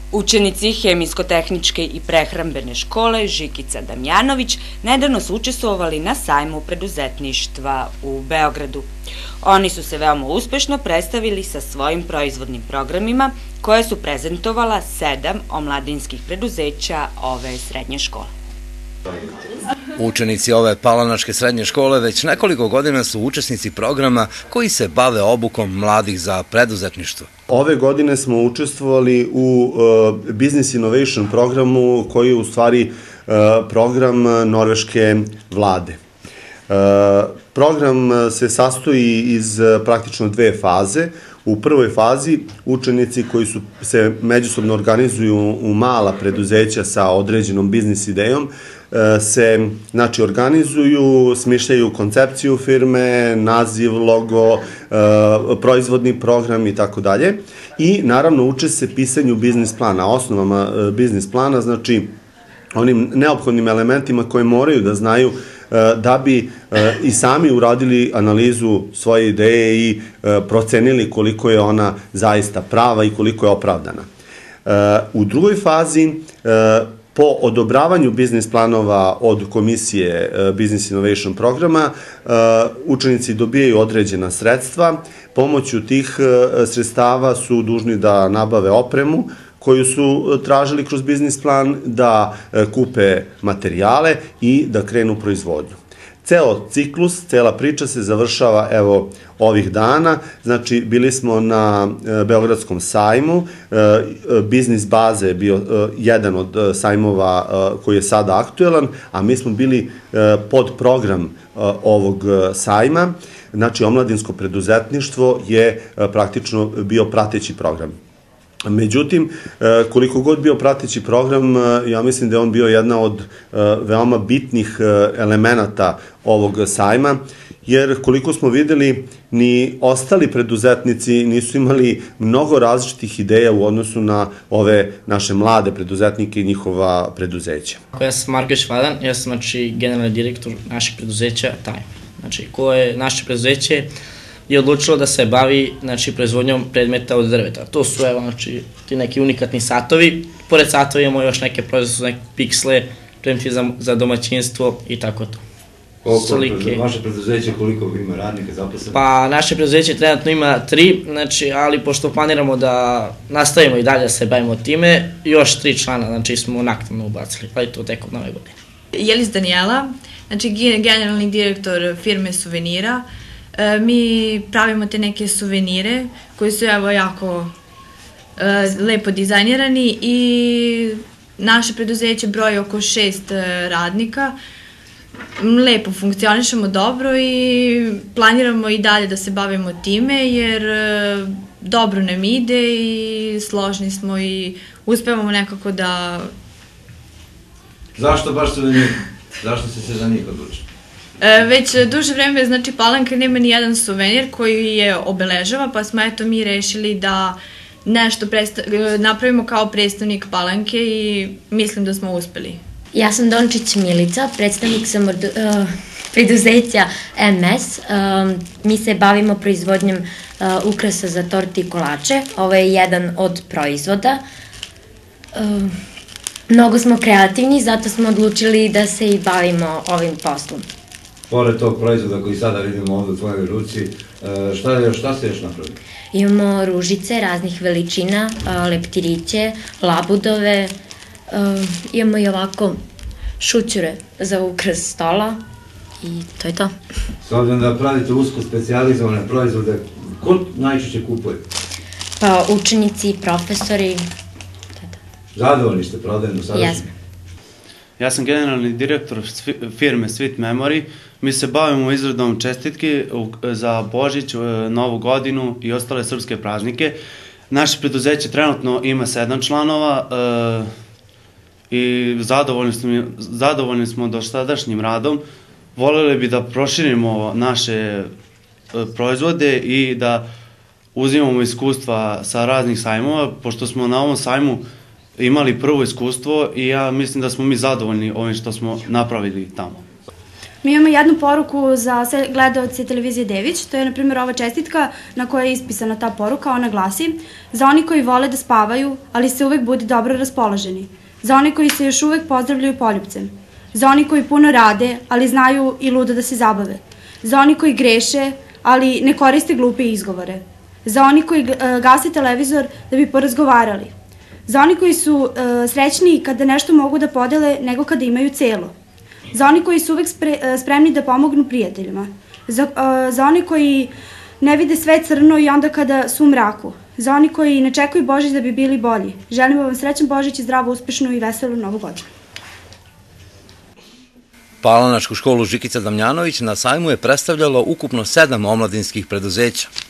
Učenici Hemijsko-tehničke i prehrambene škole Žikica Damjanović nedavno su učestvovali na sajmu preduzetništva u Beogradu. Oni su se veoma uspešno predstavili sa svojim proizvodnim programima koje su prezentovala 7 omladinskih preduzeća ove srednje škole. Učenici ove palanačke srednje škole već nekoliko godina su učesnici programa koji se bave obukom mladih za preduzetništvo. Ove godine smo učestvovali u Business Innovation programu koji je u stvari program norveške vlade. Program se sastoji iz praktično 2 faze. U prvoj fazi učenici koji se međusobno organizuju u mala preduzeća sa određenom biznis idejom se organizuju, smišljaju koncepciju firme, naziv, logo, proizvodni program i tako dalje. I naravno uče se pisanju biznis plana, osnovama biznis plana, znači onim neophodnim elementima koje moraju da znaju da bi i sami uradili analizu svoje ideje i procenili koliko je ona zaista prava i koliko je opravdana. U drugoj fazi, po odobravanju biznis planova od komisije Business Innovation programa, učenici dobijaju određena sredstva. Pomoću tih sredstava su dužni da nabave opremu koju su tražili kroz biznis plan, da kupe materijale i da krenu u proizvodnju. Ceo ciklus, cela priča se završava evo ovih dana, znači bili smo na Beogradskom sajmu, biznis baze je bio jedan od sajmova koji je sada aktuelan, a mi smo bili pod program ovog sajma, znači omladinsko preduzetništvo je praktično bio prateći program. Međutim, koliko god bio prateći program, ja mislim da je on bio jedna od veoma bitnih elemenata ovog sajma, jer koliko smo videli, ni ostali preduzetnici nisu imali mnogo različitih ideja u odnosu na ove naše mlade preduzetnike i njihova preduzeća. Ja sam Marković Vladan, ja sam generalni direktor našeg preduzeća Time. Znači, koje naše preduzeće je odlučilo da se bavi proizvodnjom predmeta od drveta. To su ti neki unikatni satovi. Pored satova imamo još neke proizvode, neke piksle, predmeti za domaćinstvo i tako to. Vaše preduzeće koliko ima radnika zaposlenih? Pa naše preduzeće trenutno ima 3, ali pošto planiramo da nastavimo i dalje da se bavimo time, još 3 člana smo naknadno ubacili, ali to tek od nove godine. Jelis Danijela, generalni direktor firme Suvenira. Mi pravimo te neke suvenire koji su jako lepo dizajnirani i naše preduzeće broji oko 6 radnika. Lepo funkcionišemo dobro i planiramo i dalje da se bavimo time jer dobro nam ide i složni smo i uspevamo nekako da... Zašto baš suvenir? Zašto ste se za njih odlučili? Već duže vreme, znači Palanka nema ni jedan suvenir koji je obeležava, pa smo mi rešili da nešto napravimo kao predstavnik Palanke i mislim da smo uspeli. Ja sam Dončić Milica, predstavnik sam od preduzeća MS. Mi se bavimo proizvodnjom ukrasa za torte i kolače. Ovo je jedan od proizvoda. Mnogo smo kreativni, zato smo odlučili da se i bavimo ovim poslom. Pored tog proizvoda koji sada vidimo ovdje u tvojoj ruci, šta ste još napravili? Imamo ružice raznih veličina, leptiriće, labudove, imamo i ovako šućure za ukras stola i to je to. S obzirom da pravite usko specijalizovane proizvode, ko najčešće kupuje? Pa učenici, profesori. Zadovoljni ste prodajem do sadašnje? Jesmo. Ja sam generalni direktor firme Sweet Memory. Mi se bavimo izradom čestitki za Božić, Novu godinu i ostale srpske praznike. Naše preduzeće trenutno ima 7 članova i zadovoljni smo dosadašnjim radom. Voljeli bi da proširimo naše proizvode i da uzimamo iskustva sa raznih sajmova, pošto smo na ovom sajmu imali prvo iskustvo i ja mislim da smo mi zadovoljni ovim što smo napravili tamo. Mi imamo jednu poruku za sve gledaoce televizije Dević, to je na primjer ova čestitka na kojoj je ispisana ta poruka, ona glasi: za oni koji vole da spavaju, ali se uvek budi dobro raspoloženi, za oni koji se još uvek pozdravljaju poljupcem, za oni koji puno rade, ali znaju i ludo da se zabave, za oni koji greše, ali ne koriste glupe izgovore, za oni koji gase televizor da bi porazgovarali, za oni koji su srećniji kada nešto mogu da podele nego kada imaju celo, za oni koji su uvek spremni da pomognu prijateljima, za oni koji ne vide sve crno i onda kada su u mraku, za oni koji ne čekaju Božić da bi bili bolji. Želimo vam srećan Božić i zdravu, uspešnu i veselu Novu godinu. Palanačku školu Žikica Damjanović na sajmu je predstavljalo ukupno 7 omladinskih preduzeća.